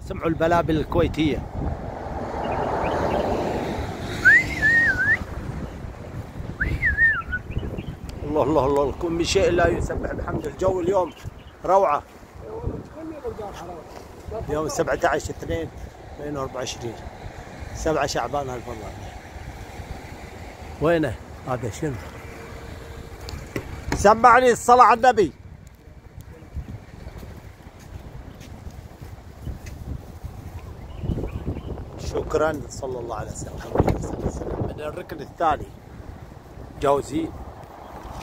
سمعوا البلابل الكويتية. الله الله الله، لكم من شيء لا يسبح بحمد. الجو اليوم روعة. يوم 17/2/2024 7 شعبان 2000. وينه هذا؟ شنو؟ سمعني الصلاة على النبي. شكرا، صلى الله على سيدنا محمد صلى الله عليه وسلم. من الركن الثاني جوزي